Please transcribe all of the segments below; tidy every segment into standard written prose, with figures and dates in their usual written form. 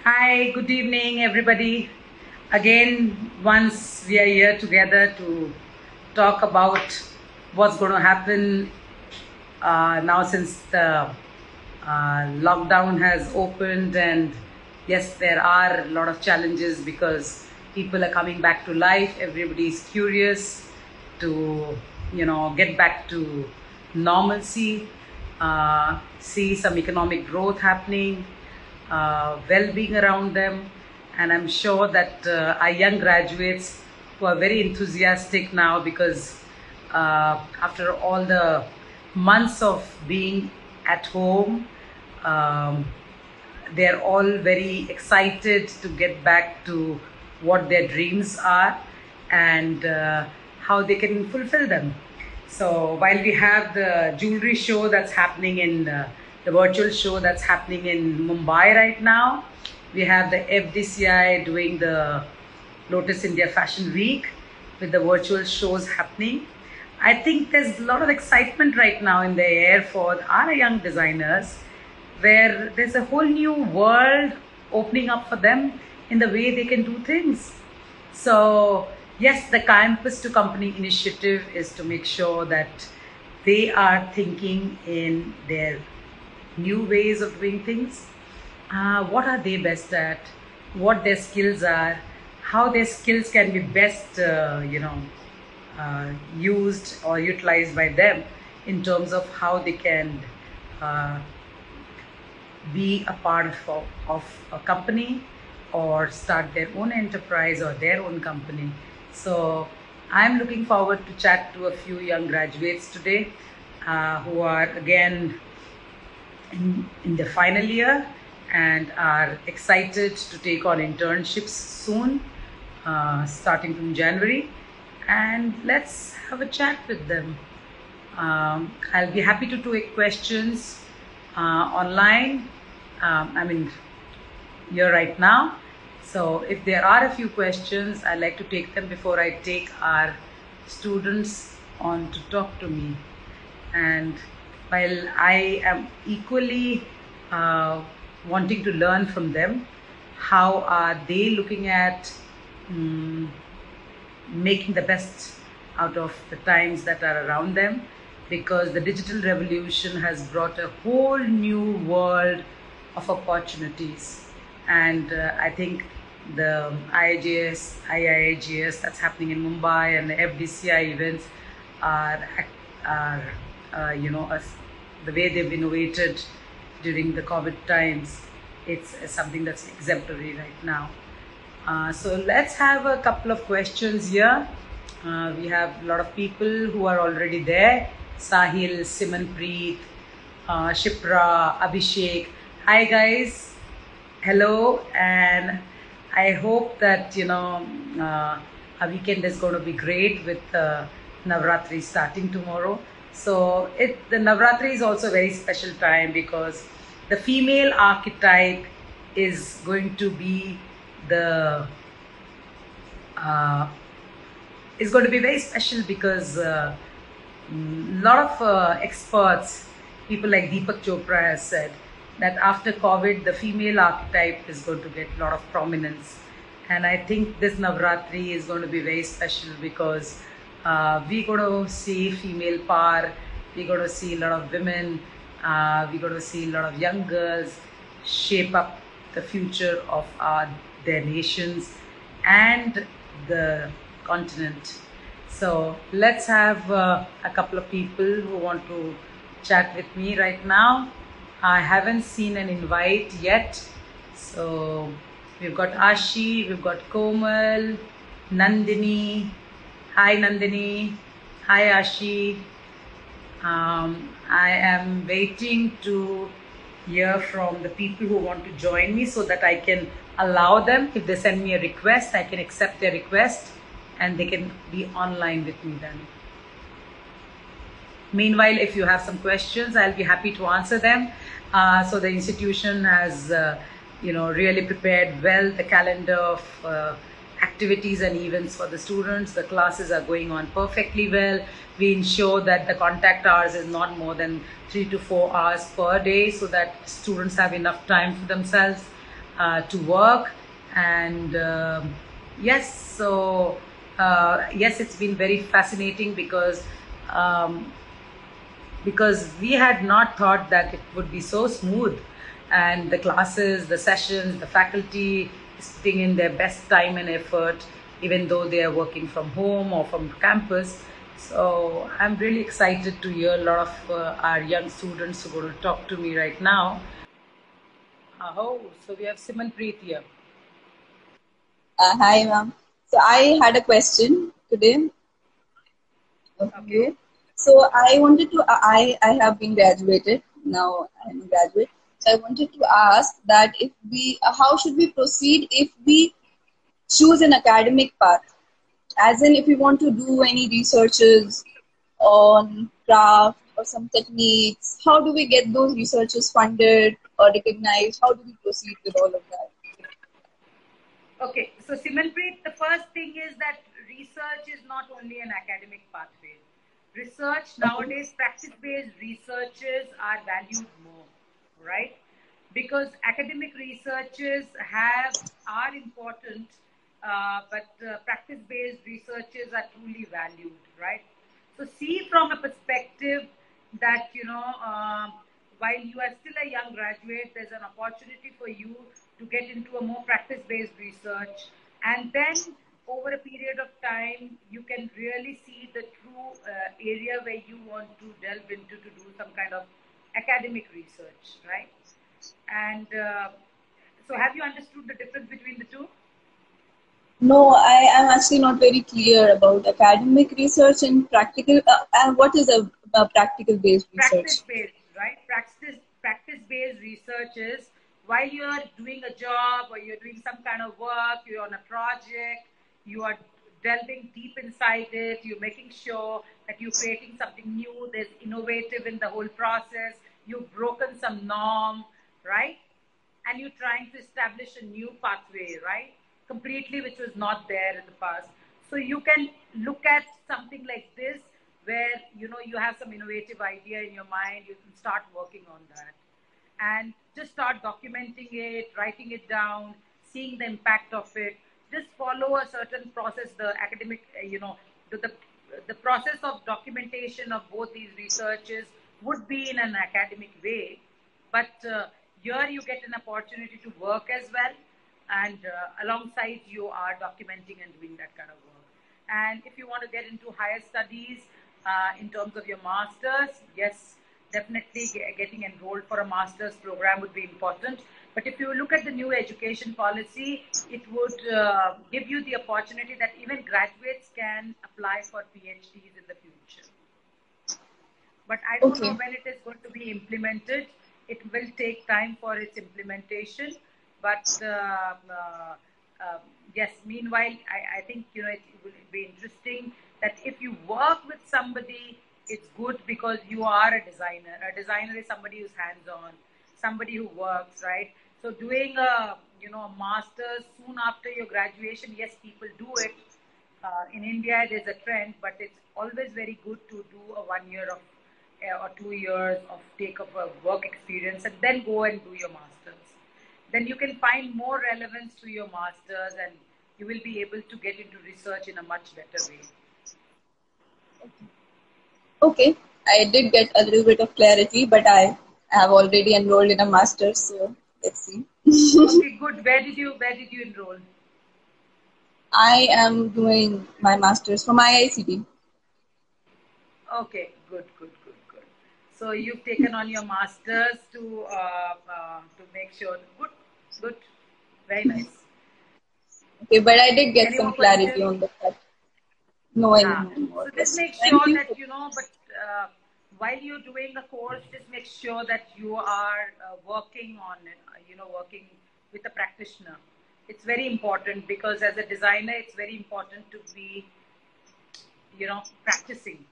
Hi, good evening, everybody. Again, once we are here together to talk about what's going to happen now since the lockdown has opened, and yes, there are a lot of challenges because people are coming back to life. Everybody is curious to, get back to normalcy, see some economic growth happening, well-being around them, and I'm sure that our young graduates who are very enthusiastic now because after all the months of being at home, um, they're all very excited to get back to what their dreams are and how they can fulfill them. So while we have the jewelry show that's happening in the virtual show that's happening in Mumbai right now, we have the FDCI doing the Lotus India Fashion Week with the virtual shows happening. I think there's a lot of excitement right now in the air for our young designers, where there's a whole new world opening up for them in the way they can do things. So, yes, the campus to company initiative is to make sure that they are thinking in their new ways of doing things. What are they best at? What their skills are? How their skills can be best, used or utilized by them in terms of how they can uh, be a part of a company or start their own enterprise or their own company. So I'm looking forward to chat to a few young graduates today who are again in the final year and are excited to take on internships soon, starting from January. And let's have a chat with them. I'll be happy to take questions online. Here right now. So if there are a few questions, I'd like to take them before I take our students on to talk to me. And while I am equally wanting to learn from them, how are they looking at making the best out of the times that are around them, because the digital revolution has brought a whole new world of opportunities. And I think the IIJS that's happening in Mumbai and the FDCI events are the way they've innovated during the COVID times. It's something that's exemplary right now. So let's have a couple of questions here. We have a lot of people who are already there. Sahil, Simanpreet, Shipra, Abhishek. Hi guys. Hello, and I hope that our weekend is going to be great with Navratri starting tomorrow. So the Navratri is also a very special time because the female archetype is going to be the is going to be very special because a lot of experts, people like Deepak Chopra has said that after COVID, the female archetype is going to get a lot of prominence. And I think this Navratri is going to be very special because we're going to see female power, we're going to see a lot of women, we're going to see a lot of young girls shape up the future of their nations and the continent. So let's have a couple of people who want to chat with me right now. I haven't seen an invite yet. So we've got Ashi, we've got Komal, Nandini. Hi Nandini. Hi Ashi. I am waiting to hear from the people who want to join me so that I can allow them. If they send me a request, I can accept their request and they can be online with me then. Meanwhile, if you have some questions, I'll be happy to answer them. So the institution has really prepared well the calendar of activities and events for the students. The classes are going on perfectly well. We ensure that the contact hours is not more than 3 to 4 hours per day so that students have enough time for themselves. to work. And yes, so yes, it's been very fascinating um, because we had not thought that it would be so smooth, and the classes, the sessions, the faculty is putting in their best time and effort, even though they are working from home or from campus. So I'm really excited to hear a lot of our young students who are going to talk to me right now. Oh, so we have Simanpreet here. Hi, ma'am. So I had a question today. Okay. Okay. So I wanted to. I have been graduated now. I'm a graduate. So I wanted to ask that if we, how should we proceed if we choose an academic path? As in, if we want to do any researches on craft or some techniques, how do we get those researches funded or recognized? How do we proceed with all of that? Okay, so Simanpreet, the first thing is that research is not only an academic pathway. Research Okay. nowadays, practice-based researches are valued more, right? Because academic researches are important, but practice-based researches are truly valued, right? So see from a perspective that while you are still a young graduate, there's an opportunity for you to get into a more practice-based research, and then over a period of time, you can really see the true area where you want to delve into to do some kind of academic research, right? And so, have you understood the difference between the two? No, I am actually not very clear about academic research and practical. And what is a practical based research? Practice based, right? Practice based research is while you're doing a job or you're doing some kind of work, you're on a project, you are delving deep inside it, you're making sure that you're creating something new, there's innovative in the whole process, you've broken some norm, right? And you're trying to establish a new pathway, right? Completely, which was not there in the past. So you can look at something like this where you have some innovative idea in your mind, you can start working on that and just start documenting it, writing it down, seeing the impact of it. Just follow a certain process, the academic, the process of documentation of both these researches would be in an academic way, but here you get an opportunity to work as well, and alongside you are documenting and doing that kind of work. And if you want to get into higher studies in terms of your masters, yes, definitely getting enrolled for a master's program would be important. But if you look at the new education policy, it would give you the opportunity that even graduates can apply for PhDs in the future. But I don't know Okay. when it is going to be implemented. It will take time for its implementation. But yes, meanwhile, I think it will be interesting that if you work with somebody, it's good because you are a designer. A designer is somebody who's hands-on, somebody who works, right? So doing a master's soon after your graduation, yes, people do it. In India, there's a trend, but it's always very good to do a 1 year of or 2 years of take of a work experience and then go and do your masters. Then you can find more relevance to your masters and you will be able to get into research in a much better way. Okay. I did get a little bit of clarity, but I have already enrolled in a master's, so let's see. Okay, good. Where did you enroll? I am doing my master's from IICT. Okay, good, good, good, good. So you've taken on your masters to make sure. Good, good, very nice. Okay, but I did get Any some more clarity questions? on the fact. No, any Ah, more so just questions. make Thank sure you. that but while you're doing the course, just make sure that you are working on it, working with a practitioner. It's very important because as a designer, it's very important to be, practicing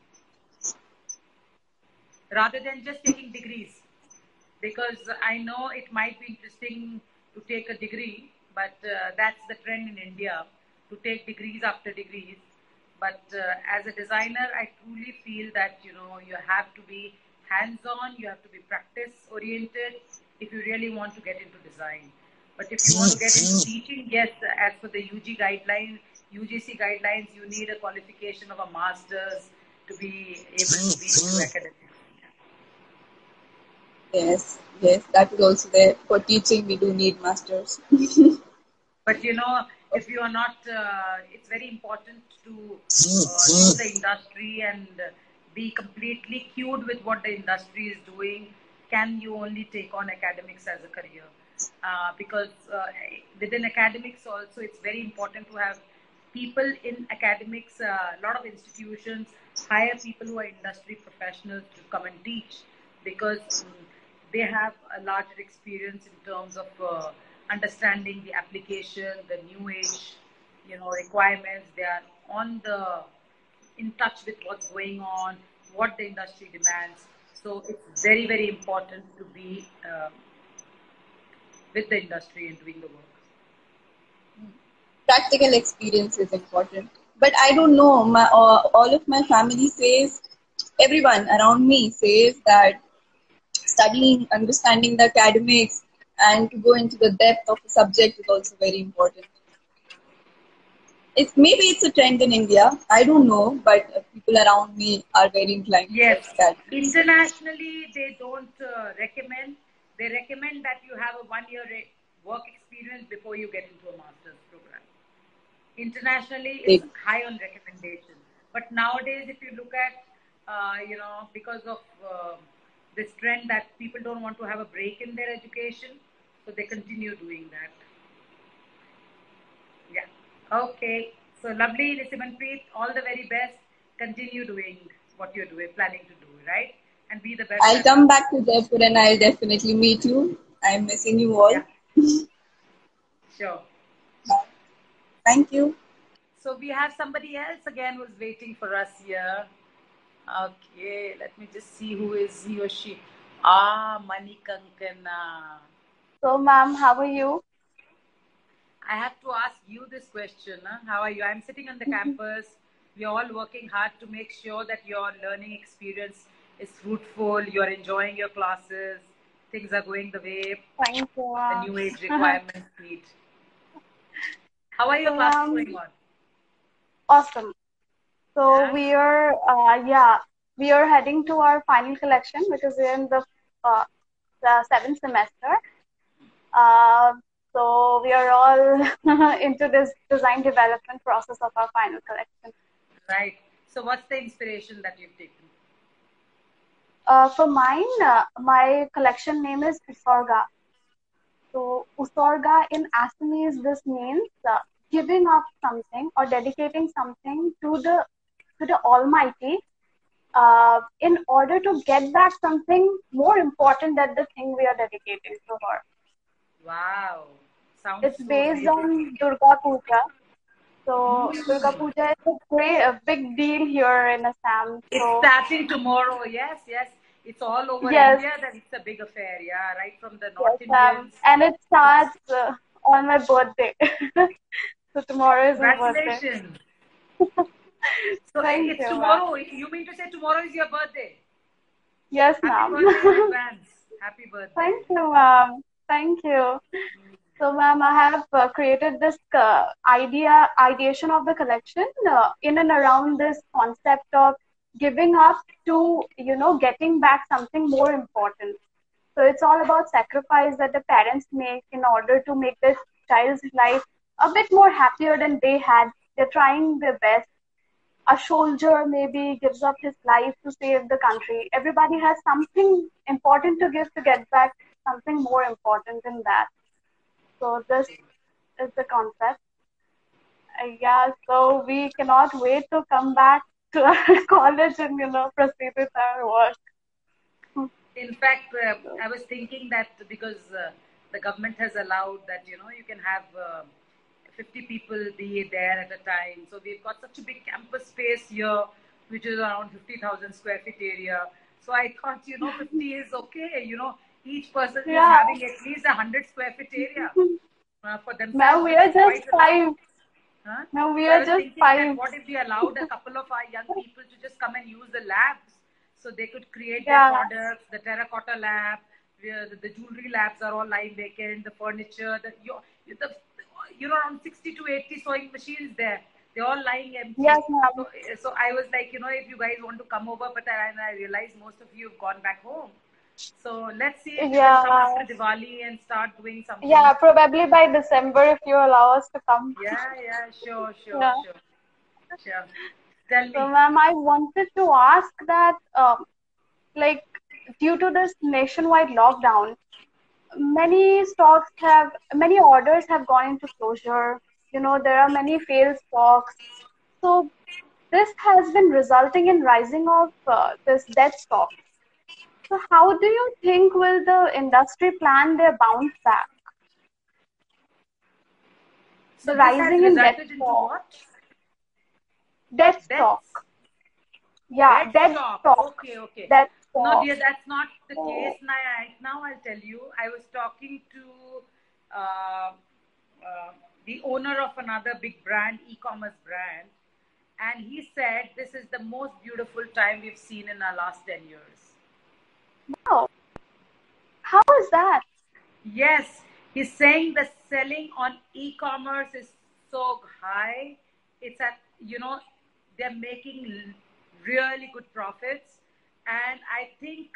rather than just taking degrees. Because I know it might be interesting to take a degree, but that's the trend in India to take degrees after degrees. But as a designer, I truly feel that you have to be hands-on, you have to be practice-oriented if you really want to get into design. But if you want to get into teaching, yes, as per the UGC guidelines, you need a qualification of a master's to be able to be into academics. Yes, yes, that is also there. For teaching, we do need masters. But if you are not, it's very important to know the industry and be completely cued with what the industry is doing. Can you only take on academics as a career? Because within academics also, it's very important to have people in academics. A lot of institutions hire people who are industry professionals to come and teach because they have a larger experience in terms of understanding the application, the new age, requirements. They are in touch with what's going on, what the industry demands. So it's very, very important to be with the industry and doing the work. Practical experience is important. But I don't know. All of my family says, everyone around me says that studying, understanding the academics, and to go into the depth of a subject is also very important. Maybe it's a trend in India. I don't know, but people around me are very inclined Yes, towards that. internationally they don't recommend. They recommend that you have a 1 year work experience before you get into a master's program. Internationally, it's high on recommendation. But nowadays, if you look at, because of this trend that people don't want to have a break in their education, so they continue doing that. Yeah. Okay. So lovely, Simanpreet. All the very best. Continue doing what you're planning to do, right? And be the best. I'll come back to Jaipur and I'll definitely meet you. I'm missing you all. Yeah. Sure. Thank you. So we have somebody else again who's waiting for us here. Okay, let me just see who is he or she. Manikankana. So, ma'am, how are you? I have to ask you this question. How are you? I'm sitting on the campus. We're all working hard to make sure that your learning experience is fruitful. You're enjoying your classes. Things are going the way the new age requirements need. How are your classes going on? Awesome. So we are, we are heading to our final collection because we're in the 7th semester. So we are all into this design development process of our final collection. Right. So what's the inspiration that you've taken? For mine, my collection name is Usarga. So Usarga in Assamese, this means giving up something or dedicating something to the Almighty in order to get back something more important than the thing we are dedicating to her. Wow. Sounds it's based on Durga Puja. So Durga Puja is a big deal here in Assam. It's starting tomorrow. Yes, yes. It's all over India that it's a big affair. Yeah, right from the North Indians. And it starts on my birthday. So tomorrow is my birthday. Congratulations. So it's tomorrow. You mean to say tomorrow is your birthday? Yes, ma'am. Happy birthday in advance. Happy birthday. Thank you, ma'am. Thank you. So, ma'am, I have created this ideation of the collection in and around this concept of giving up to, getting back something more important. So it's all about sacrifice that the parents make in order to make their child's life a bit more happier than they had. They're trying their best. A soldier maybe gives up his life to save the country. Everybody has something important to give to get back something more important than that. So this is the concept. So we cannot wait to come back to our college and, proceed with our work. In fact, I was thinking that because the government has allowed that, you can have 50 people be there at a time. So we've got such a big campus space here, which is around 50,000 square feet area. So I thought, 50 is okay. Each person is having at least 100 square feet area for themselves. Now we are just 5. Huh? Now we are just 5. What if we allowed a couple of our young people to just come and use the labs so they could create their products, the terracotta lab, the jewelry labs are all lying vacant. The furniture, the around 60 to 80 sewing machines there. They're all lying Yes, empty. ma'am. So I was like, if you guys want to come over, but I realized most of you have gone back home. So let's see if you can come Yeah. after Diwali and start doing something. Yeah, probably by December if you allow us to come. Yeah, sure. Yeah. Sure. Tell So, me. ma'am, I wanted to ask that, like, due to this nationwide lockdown, many orders have gone into closure. There are many failed stocks. So, this has been resulting in rising of this dead stock. So, how do you think will the industry plan their bounce back? So The this has rising in dead resulted into stock. what? Dead stock. Deaths? Yeah, Dead dead stock. stock. Okay. Dead No, stock. dear, that's not the case. Oh, Right now, I'll tell you. I was talking to uh, the owner of another big brand, e-commerce brand, and he said this is the most beautiful time we've seen in our last 10 years. wow. How is that? Yes, he's saying the selling on e-commerce is so high. It's at, they're making really good profits. And I think,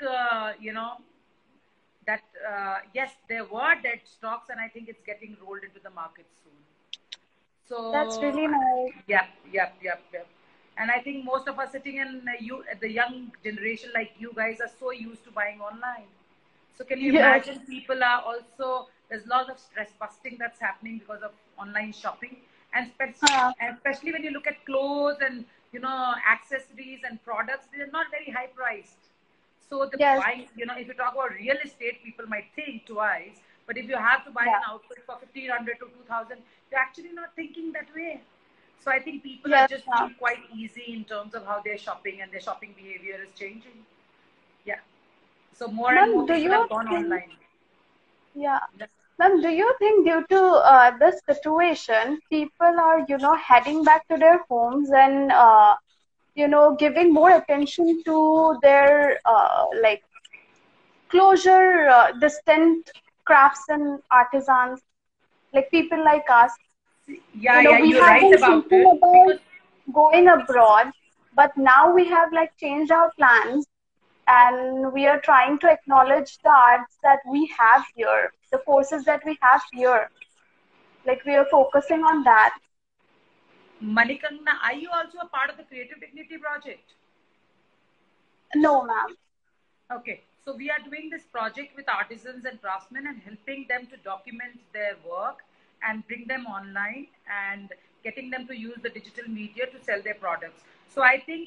that, yes, there were dead stocks, and I think it's getting rolled into the market soon. That's So, really nice. yep. And I think most of us sitting in the young generation like you guys are so used to buying online. So can you Yes. imagine people are also, there's lots of stress busting that's happening because of online shopping. And especially when you look at clothes and, accessories and products, they're not very high priced. So the Yes. buying, if you talk about real estate, people might think twice. But if you have to buy Yeah. an outfit for 1,500 to 2,000, you're actually not thinking that way. So I think people are Yes, just ma'am. being quite easy in terms of how they're shopping, and their shopping behavior is changing. Yeah. So more and Ma'am, more do people you have gone think, online. yeah. Yeah. Ma'am, do you think due to this situation, people are, heading back to their homes and, giving more attention to their, like, closure, distant crafts and artisans, like people like us? Yeah, We you're have right been about thinking it about because going abroad, but now we have like changed our plans and we are trying to acknowledge the arts that we have here, the courses that we have here. Like we are focusing on that. Manikangna, are you also a part of the Creative Dignity Project? No, ma'am. Okay, so we are doing this project with artisans and craftsmen and helping them to document their work and bring them online and getting them to use the digital media to sell their products. So I think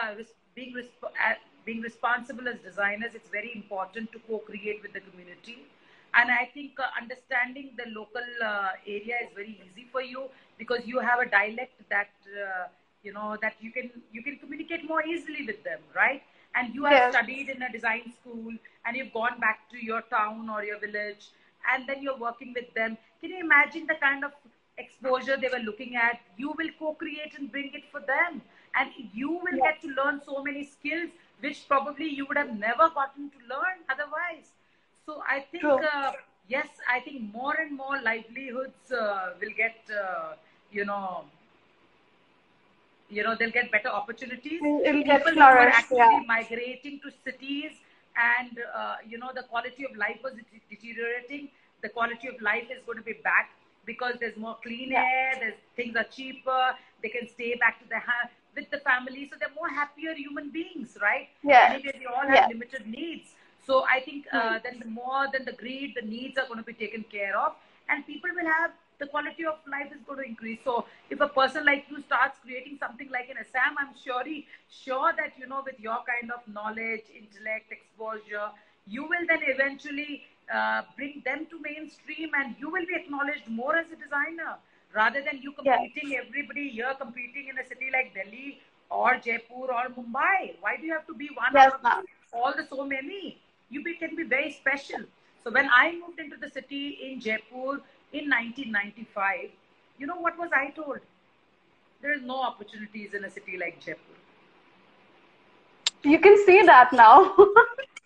being responsible as designers, it's very important to co-create with the community. And I think understanding the local area is very easy for you because you have a dialect that that you can communicate more easily with them, right? And you have Yes. studied in a design school and you've gone back to your town or your village and then you're working with them. Can you imagine the kind of exposure they were looking at? You will co-create and bring it for them, and you will Yes. get to learn so many skills which probably you would have never gotten to learn otherwise. So I think, True. yes, I think more and more livelihoods will get, you know, they'll get better opportunities. It'll get People who were flourished. Yeah. actually migrating to cities and, the quality of life was deteriorating. The quality of life is going to be back because there's more clean Yeah. air, things are cheaper, they can stay back to with the family. So they're more happier human beings, right? Yes. Anyway, they all have Yes. limited needs. So I think then the more than the greed, the needs are going to be taken care of, and people will have the quality of life is going to increase. So if a person like you starts creating something like an Assam, I'm sure that with your kind of knowledge, intellect, exposure, you will then eventually bring them to mainstream, and you will be acknowledged more as a designer rather than you Yes. competing everybody here competing in a city like Delhi or Jaipur or Mumbai. Why do you have to be one Yes, out of ma'am. all the so many? Can be very special. So when I moved into the city in Jaipur in 1995, you know what was I told? There is no opportunities in a city like Jaipur. You can see that now.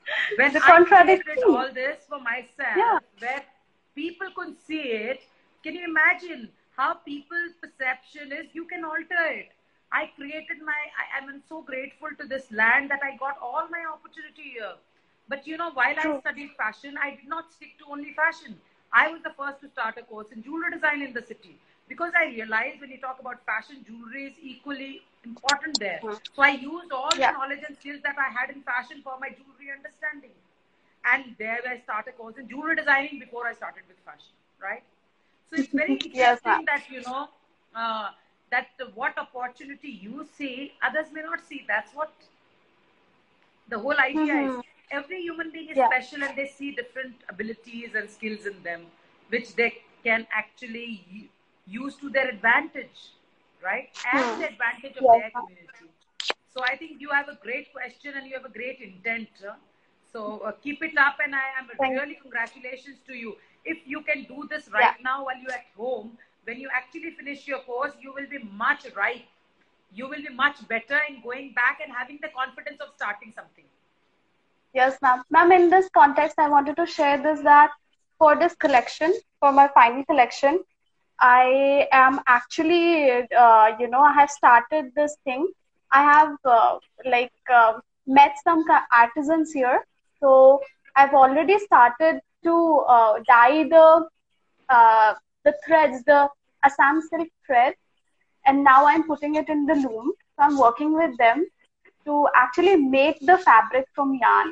When The I created contradiction. all this for myself, Yeah. where people couldn't see it, can you imagine how people's perception is? You can alter it. I created I'm so grateful to this land that I got all my opportunity here. But while I True. studied fashion, I did not stick to only fashion. I was the first to start a course in jewelry design in the city because I realized when you talk about fashion, jewelry is equally important there. So I used all the Yeah. knowledge and skills that I had in fashion for my jewelry understanding. And there I started a course in jewelry designing before I started with fashion, right? So it's very Yes, ma'am. interesting that, that what opportunity you see, others may not see. That's what the whole idea is. Every human being is Yeah. special and they see different abilities and skills in them, which they can actually use to their advantage, right? And the advantage of Yes, their ma'am. community. So I think you have a great question and you have a great intent. So keep it up, and I am Thank really congratulations to you. If you can do this Yeah. right now while you're at home, when you actually finish your course, you will be much ripe. You will be much better in going back and having the confidence of starting something. Yes, ma'am. Ma'am, in this context, I wanted to share this that for this collection, for my final collection, I am actually, I have started this thing. I have met some artisans here. So I've already started to dye uh, the threads, the Assam silk thread, and now I'm putting it in the loom. So I'm working with them to actually make the fabric from yarn.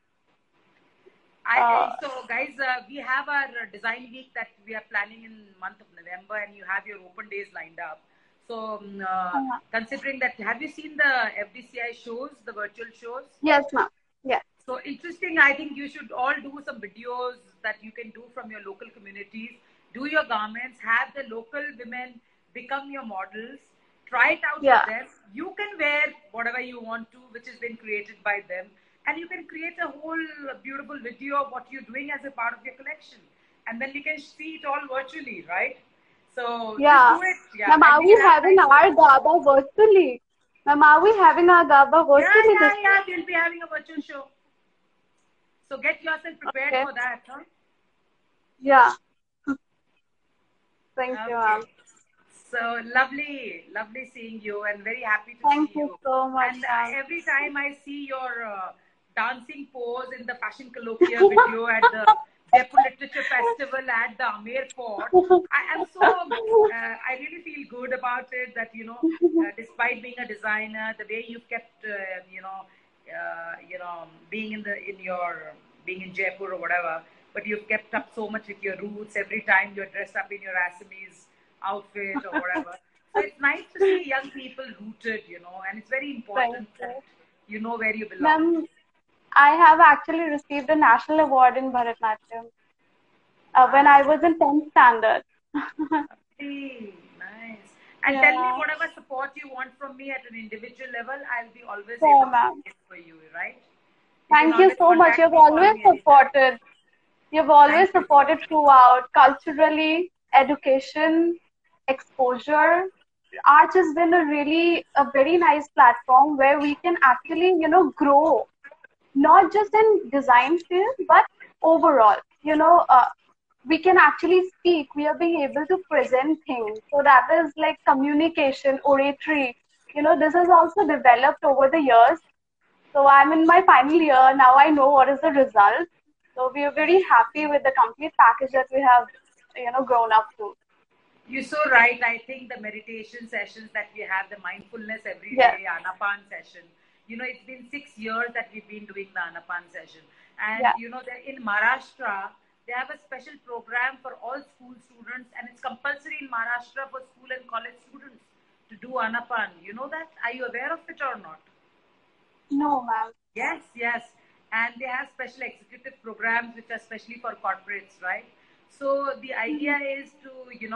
So guys, we have our design week that we are planning in month of November, and you have your open days lined up. So considering that, have you seen the FDCI shows, the virtual shows? Yes, ma'am. Yes. So interesting. I think you should all do some videos that you can do from your local communities. Do your garments, have the local women become your models. Try it out Yeah. for them. You can wear whatever you want to, which has been created by them. And you can create a whole beautiful video of what you're doing as a part of your collection. And then we can see it all virtually, right? So just do it. Yeah. Ma'am, are we having our GABA virtually? Ma'am, are we having our GABA virtually? Yeah. We'll be having a virtual show. So get yourself prepared for that, huh? Yeah. Thank you, ma'am. So lovely seeing you, and very happy to Thank see you. You so much, And ma'am. every time I see your dancing pose in the Fashion Colloquia video at the Jaipur Literature Festival at the Amer Fort, I really feel good about it that, despite being a designer, the way you've kept, being in Jaipur or whatever, but you've kept up so much with your roots. Every time you're dressed up in your Assamese outfit or whatever. So it's nice to see young people rooted, and it's very important that you know where you belong. Ma'am, I have actually received a national award in Bharatanatyam when I was in 10th standard. Hey, nice. And tell me whatever support you want from me at an individual level, I'll be always able to give for you, right? Thank you so much. You've always supported. You've always supported throughout, culturally, education, exposure. Arch has been a very nice platform where we can actually, grow, not just in design field, but overall. We can actually speak. We are being able to present things. So that is like communication, oratory. This has also developed over the years. So I'm in my final year. Now I know what is the result. So we are very happy with the complete package that we have, grown up to. You're so right. I think the meditation sessions that we have, the mindfulness every day, Anapan session. It's been 6 years that we've been doing the Anapan session. And, in Maharashtra, they have a special program for all school students, and it's compulsory in Maharashtra for school and college students to do Anapan. You know that? Are you aware of it or not? No, ma'am. Yes. And they have special executive programs which are specially for corporates, right? So the idea is to,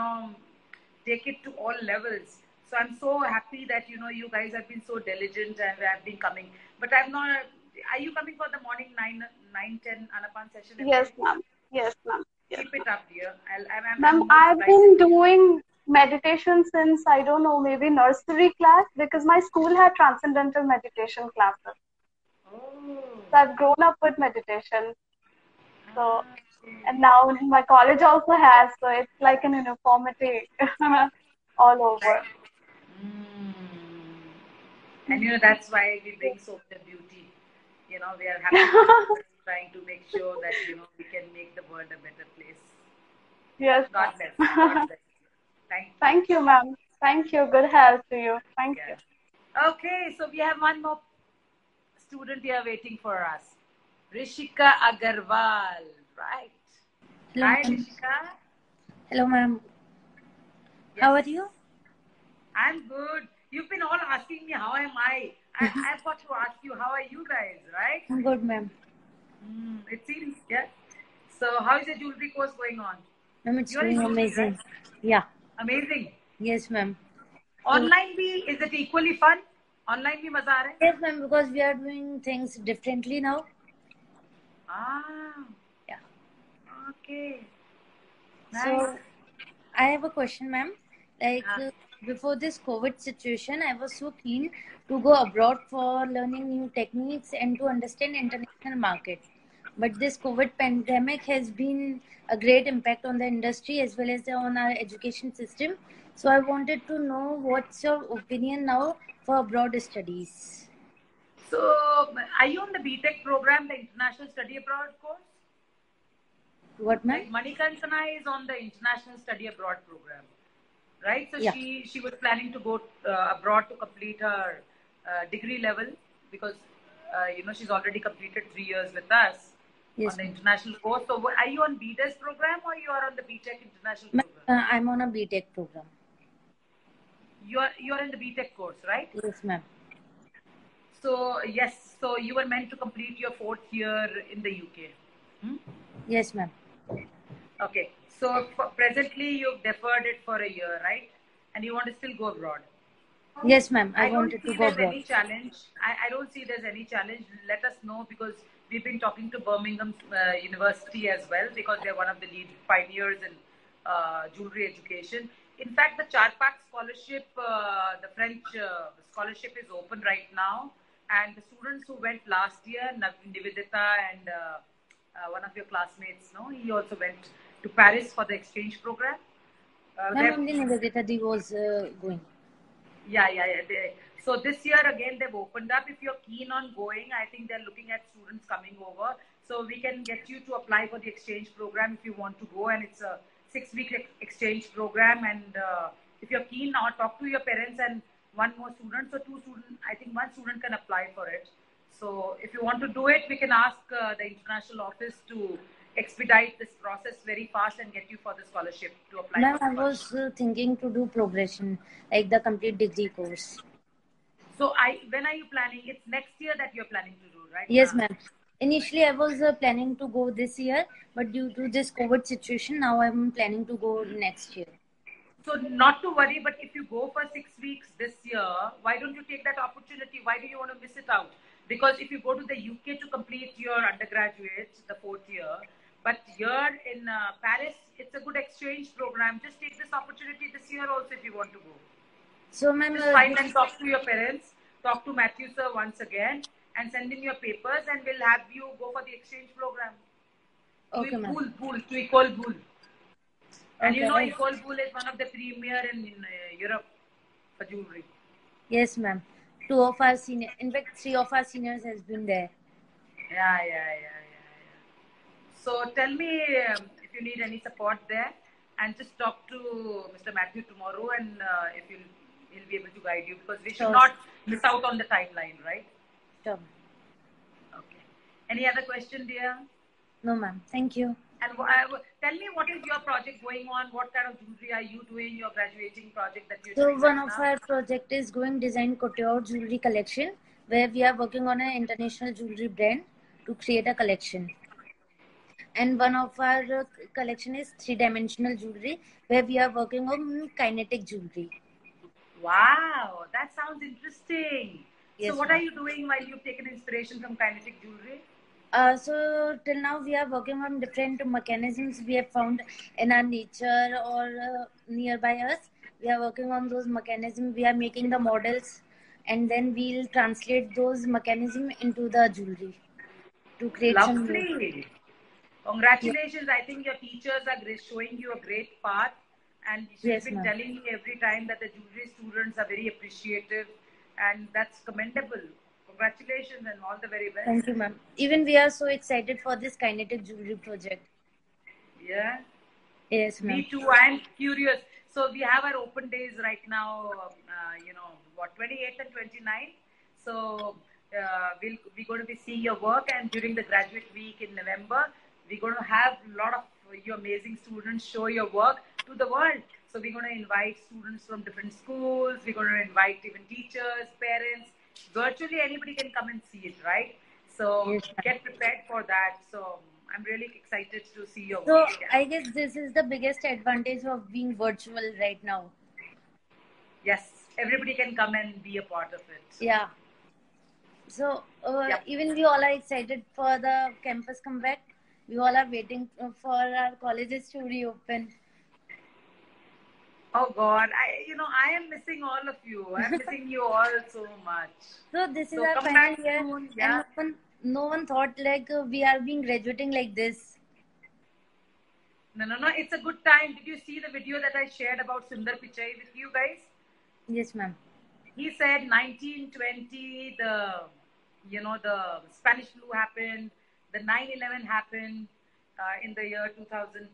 take it to all levels. So I'm so happy that, you guys have been so diligent and have been coming. But I'm not, are you coming for the morning 9-10 Anapan session? Yes, ma'am. Yes. Keep it up, dear. Ma'am, I've been doing meditation since, I don't know, maybe nursery class, because my school had transcendental meditation classes. Oh, So I've grown up with meditation. So, Okay. and now my college also has, so it's like an uniformity all over. Right. Mm. And that's why we bring so much beauty. We are happy people trying to make sure that we can make the world a better place. Yes, God bless. God ma'am. bless. Thank you. Thank you, ma'am. Thank you. Good health to you. Thank you. Yeah. Okay, so we have one more student here waiting for us. Rishika Agarwal, right? Hello, Hi, ma'am. Rishika. Hello, ma'am. Yes. How are you? I'm good. You've been all asking me how am I. I've got to ask you how are you guys, right? I'm good, ma'am. It seems, yeah. So how is the jewelry course going on? Ma'am, it's You're in doing jewelry, amazing. right? Yeah. Amazing. Yes, ma'am. Online bhi, is it equally fun? Online bhi maza aa raha hai? Yes, ma'am, because we are doing things differently now. Ah, Yeah. okay. Nice. So, I have a question, ma'am. Before this COVID situation, I was so keen to go abroad for learning new techniques and to understand international market. But this COVID pandemic has been a great impact on the industry as well as on our education system. So I wanted to know what's your opinion now for abroad studies. So, are you on the BTech program, the International Study Abroad course? What, ma'am? Like Manikantana is on the International Study Abroad program, right? So Yeah. she was planning to go abroad to complete her degree level because she's already completed 3 years with us Yes, on the ma'am. international course. So, are you on BTech program or you are on the BTech international Ma'am, program? I'm on a BTech program. You are in the BTech course, right? Yes, ma'am. So yes, so you were meant to complete your 4th year in the UK. Yes, ma'am. Okay, so presently you've deferred it for a year, right? And you want to still go abroad. Yes, ma'am. I don't wanted to see go there's abroad. any challenge. I don't see there's any challenge. Let us know because we've been talking to Birmingham University as well because they're one of the lead pioneers in jewelry education. In fact, the Charpak scholarship, the French scholarship is open right now. And the students who went last year, Nivedita and one of your classmates, he also went to Paris for the exchange program. Ma'am, only Nivedita Di was going. Yeah. So this year again they've opened up. If you're keen on going, I think they're looking at students coming over. So we can get you to apply for the exchange program if you want to go, and it's a 6-week exchange program. And if you're keen, now talk to your parents and one more student. So 2 students, I think 1 student can apply for it. So if you want to do it, we can ask the international office to expedite this process very fast and get you for the scholarship to apply. Ma'am, for I was thinking to do progression, like the complete degree course. So when are you planning? It's next year that you're planning to do, right? Yes, ma'am. Initially, I was planning to go this year, but due to this COVID situation, now I'm planning to go next year. So not to worry, but if you go for 6 weeks this year, why don't you take that opportunity? Why do you want to miss it out? Because if you go to the UK to complete your undergraduate, the 4th year, but here in Paris, it's a good exchange program. Just take this opportunity this year also if you want to go. So, ma'am, just find and talk to your parents, talk to Matthew sir once again, and send in your papers, and we'll have you go for the exchange program. Okay, ma'am. To Ecole Boule. And Okay. Ecole Boule is one of the premier in Europe for jewelry. Yes, ma'am. 2 of our seniors, in fact, 3 of our seniors has been there. Yeah. So tell me if you need any support there, and just talk to Mr. Matthew tomorrow, and if he'll be able to guide you, because we should not miss out on the timeline, right? Sure. Okay. Any other question, dear? No, ma'am. Thank you. And tell me, what is your project going on? What kind of jewelry are you doing? Your graduating project that you're doing? So one of our project is going design couture jewelry collection, where we are working on an international jewelry brand to create a collection. And one of our collection is 3-dimensional jewelry, where we are working on kinetic jewelry. Wow, that sounds interesting. Yes, so what are you doing while you've taken inspiration from kinetic jewelry? So till now we are working on different mechanisms we have found in our nature or nearby us. We are working on those mechanisms. We are making the models, and then we'll translate those mechanisms into the jewelry. to create some new. Lovely. Congratulations. I think your teachers are showing you a great path. And she's Yes, been ma'am. telling me every time that the jewelry students are very appreciative. And that's commendable. Congratulations and all the very best. Thank you, ma'am. Even we are so excited for this kinetic jewelry project. Yeah. Yes, ma'am. Me too. I'm curious. So we have our open days right now, 28th and 29th. So we're going to be seeing your work, and during the graduate week in November, we're going to have a lot of your amazing students show your work to the world. So we're going to invite students from different schools. We're going to invite even teachers, parents. Virtually anybody can come and see it, right? So Yes, ma'am. get prepared for that. So I'm really excited to see your So work. Yeah. I guess this is the biggest advantage of being virtual right now. Yes, everybody can come and be a part of it. Yeah. So Yep. even we all are excited for the campus comeback. We all are waiting for our colleges to reopen. Oh God, I am missing all of you. I'm missing you all so much. So this is So our come final back year, soon. Yeah. and no one thought like we are being graduating like this. No. It's a good time. Did you see the video that I shared about Sundar Pichai with you guys? Yes, ma'am. He said 1920, the Spanish flu happened, the 9/11 happened in the year 2000,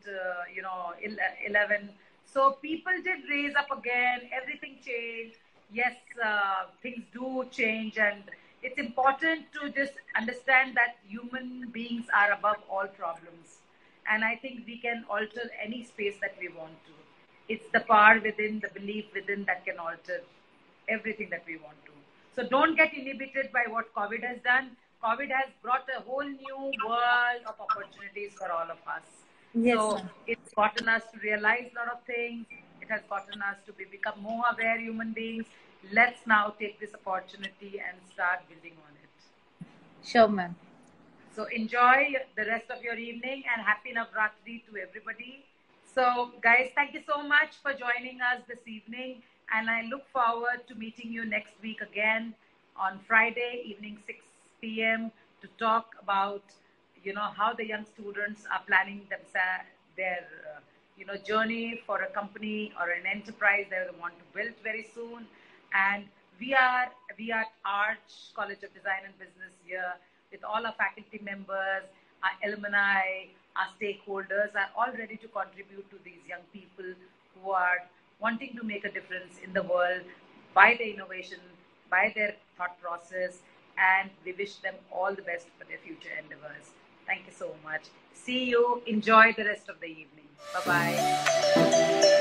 11. So people did raise up again. Everything changed. Yes, things do change, and it's important to just understand that human beings are above all problems. And I think we can alter any space that we want to. It's the power within, the belief within that can alter everything that we want to. So don't get inhibited by what COVID has done. COVID has brought a whole new world of opportunities for all of us. Yes, So ma'am. it's gotten us to realize a lot of things. It has gotten us to become more aware human beings. Let's now take this opportunity and start building on it. Sure, ma'am. So enjoy the rest of your evening and happy Navratri to everybody. So guys, thank you so much for joining us this evening. And I look forward to meeting you next week again on Friday evening 6 p.m. to talk about, how the young students are planning their journey for a company or an enterprise they want to build very soon. And we are at Arch College of Design and Business here with all our faculty members, our alumni, our stakeholders are all ready to contribute to these young people who are wanting to make a difference in the world by their innovation, by their thought process, and we wish them all the best for their future endeavors. Thank you so much. See you. Enjoy the rest of the evening. Bye-bye.